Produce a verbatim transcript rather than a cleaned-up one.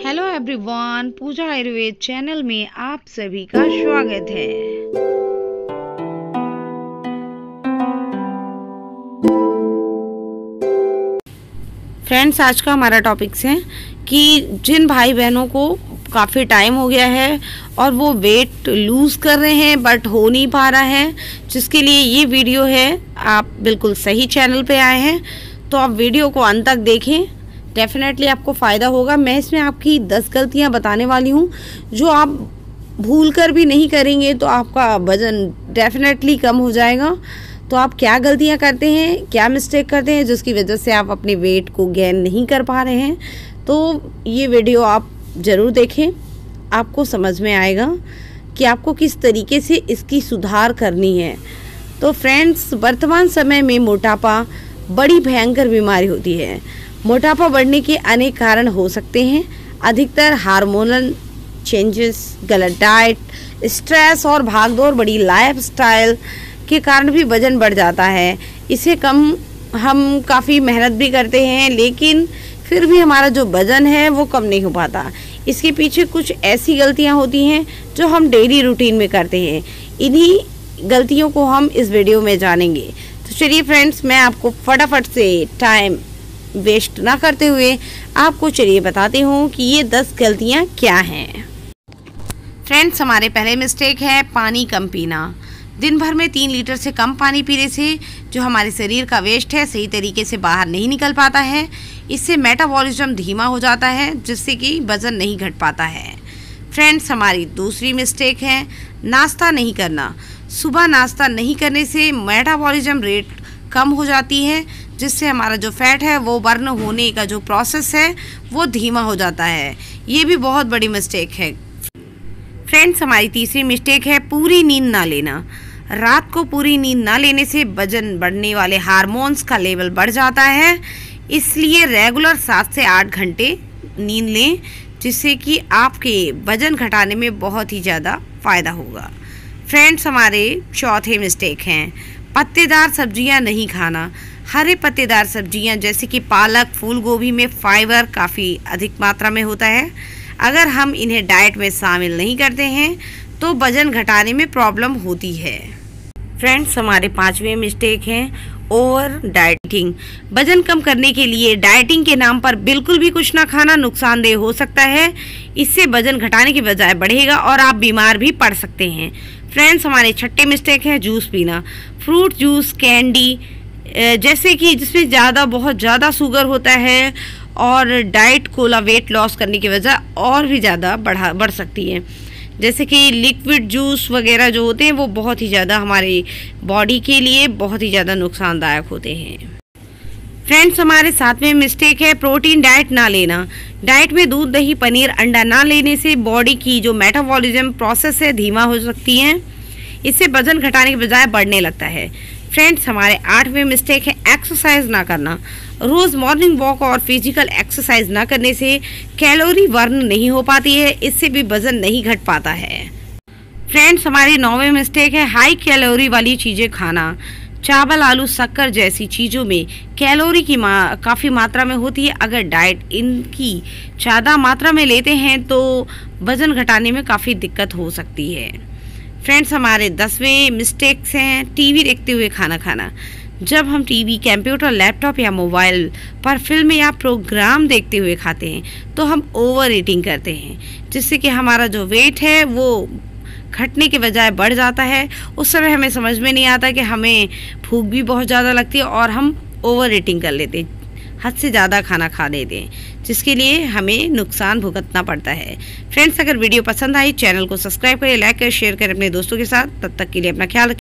Hello everyone, Pooja Ayurveda channel में आप सभी का स्वागत है। फ्रेंड्स, आज का हमारा टॉपिक्स है कि जिन भाई बहनों को काफ़ी टाइम हो गया है और वो वेट लूज़ कर रहे हैं बट हो नहीं पा रहा है, जिसके लिए ये वीडियो है। आप बिल्कुल सही चैनल पे आए हैं, तो आप वीडियो को अंत तक देखें, डेफिनेटली आपको फ़ायदा होगा। मैं इसमें आपकी दस गलतियां बताने वाली हूं जो आप भूल कर भी नहीं करेंगे तो आपका वज़न डेफिनेटली कम हो जाएगा। तो आप क्या गलतियां करते हैं, क्या मिस्टेक करते हैं जिसकी वजह से आप अपने वेट को गेन नहीं कर पा रहे हैं, तो ये वीडियो आप ज़रूर देखें। आपको समझ में आएगा कि आपको किस तरीके से इसकी सुधार करनी है। तो फ्रेंड्स, वर्तमान समय में मोटापा बड़ी भयंकर बीमारी होती है। मोटापा बढ़ने के अनेक कारण हो सकते हैं। अधिकतर हार्मोनल चेंजेस, गलत डाइट, स्ट्रेस और भागदौड़ बड़ी लाइफस्टाइल के कारण भी वज़न बढ़ जाता है। इसे कम हम काफ़ी मेहनत भी करते हैं, लेकिन फिर भी हमारा जो वज़न है वो कम नहीं हो पाता। इसके पीछे कुछ ऐसी गलतियां होती हैं जो हम डेली रूटीन में करते हैं। इन्हीं गलतियों को हम इस वीडियो में जानेंगे। तो चलिए फ्रेंड्स, मैं आपको फटाफट से टाइम वेस्ट ना करते हुए आपको चलिए बताती हूँ कि ये दस गलतियाँ क्या हैं। फ्रेंड्स, हमारे पहले मिस्टेक है पानी कम पीना। दिन भर में तीन लीटर से कम पानी पीने से जो हमारे शरीर का वेस्ट है सही तरीके से बाहर नहीं निकल पाता है। इससे मेटाबॉलिज्म धीमा हो जाता है, जिससे कि वज़न नहीं घट पाता है। फ्रेंड्स, हमारी दूसरी मिस्टेक है नाश्ता नहीं करना। सुबह नाश्ता नहीं करने से मेटाबॉलिज्म रेट कम हो जाती है, जिससे हमारा जो फैट है वो बर्न होने का जो प्रोसेस है वो धीमा हो जाता है। ये भी बहुत बड़ी मिस्टेक है। फ्रेंड्स, हमारी तीसरी मिस्टेक है पूरी नींद ना लेना। रात को पूरी नींद ना लेने से वजन बढ़ने वाले हार्मोन्स का लेवल बढ़ जाता है। इसलिए रेगुलर सात से आठ घंटे नींद लें, जिससे कि आपके वजन घटाने में बहुत ही ज़्यादा फ़ायदा होगा। फ्रेंड्स, हमारे चौथे मिस्टेक हैं पत्तेदार सब्जियां नहीं खाना। हरे पत्तेदार सब्जियां जैसे कि पालक, फूल गोभी में फाइबर काफ़ी अधिक मात्रा में होता है। अगर हम इन्हें डाइट में शामिल नहीं करते हैं तो वज़न घटाने में प्रॉब्लम होती है। फ्रेंड्स, हमारे पांचवें मिस्टेक हैं ओवर डाइटिंग। वज़न कम करने के लिए डाइटिंग के नाम पर बिल्कुल भी कुछ ना खाना नुकसानदेह हो सकता है। इससे वज़न घटाने की बजाय बढ़ेगा और आप बीमार भी पड़ सकते हैं। फ्रेंड्स, हमारे छठे मिस्टेक है जूस पीना। फ्रूट जूस, कैंडी जैसे कि जिसमें ज़्यादा बहुत ज़्यादा शुगर होता है और डाइट कोला वेट लॉस करने की वजह और भी ज़्यादा बढ़ा बढ़ सकती है। जैसे कि लिक्विड जूस वगैरह जो होते हैं वो बहुत ही ज़्यादा हमारी बॉडी के लिए बहुत ही ज़्यादा नुकसानदायक होते हैं। फ्रेंड्स, हमारे सातवें मिस्टेक है प्रोटीन डाइट ना लेना। डाइट में दूध, दही, पनीर, अंडा ना लेने से बॉडी की जो मेटाबॉलिज्म प्रोसेस है धीमा हो सकती है। इससे वजन घटाने के बजाय बढ़ने लगता है। फ्रेंड्स, हमारे आठवें मिस्टेक है एक्सरसाइज ना करना। रोज़ मॉर्निंग वॉक और फिजिकल एक्सरसाइज ना करने से कैलोरी बर्न नहीं हो पाती है। इससे भी वजन नहीं घट पाता है। फ्रेंड्स, हमारी नौवें मिस्टेक है हाई कैलोरी वाली चीज़ें खाना। चावल, आलू, शक्कर जैसी चीज़ों में कैलोरी की मा, काफ़ी मात्रा में होती है। अगर डाइट इनकी ज़्यादा मात्रा में लेते हैं तो वज़न घटाने में काफ़ी दिक्कत हो सकती है। फ्रेंड्स, हमारे दसवें मिस्टेक्स हैं टीवी देखते हुए खाना खाना। जब हम टीवी, कंप्यूटर, लैपटॉप या मोबाइल पर फिल्म या प्रोग्राम देखते हुए खाते हैं तो हम ओवर ईटिंग करते हैं, जिससे कि हमारा जो वेट है वो घटने के बजाय बढ़ जाता है। उस समय हमें समझ में नहीं आता कि हमें भूख भी बहुत ज़्यादा लगती है और हम ओवर ईटिंग कर लेते हैं, हद से ज़्यादा खाना खा लेते हैं, जिसके लिए हमें नुकसान भुगतना पड़ता है। फ्रेंड्स, अगर वीडियो पसंद आई चैनल को सब्सक्राइब करें, लाइक करें, शेयर करें अपने दोस्तों के साथ। तब तक के लिए अपना ख्याल रखें।